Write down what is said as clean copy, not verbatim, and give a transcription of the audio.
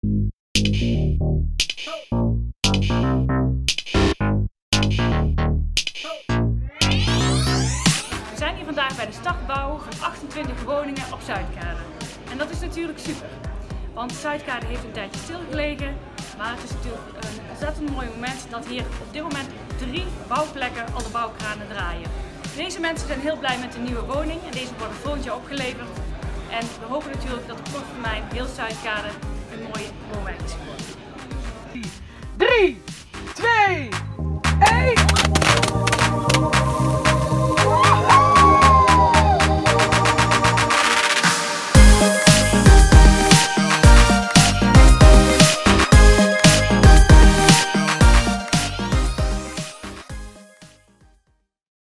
We zijn hier vandaag bij de startbouw van 28 woningen op Zuidkade. En dat is natuurlijk super, want Zuidkade heeft een tijdje stilgelegen, maar het is natuurlijk een ontzettend mooi moment dat hier op dit moment 3 bouwplekken al de bouwkranen draaien. Deze mensen zijn heel blij met de nieuwe woning en deze worden volgend jaar opgeleverd. En we hopen natuurlijk dat op korte termijn heel Zuidkade een mooie woonwijk is geworden. 3, 2,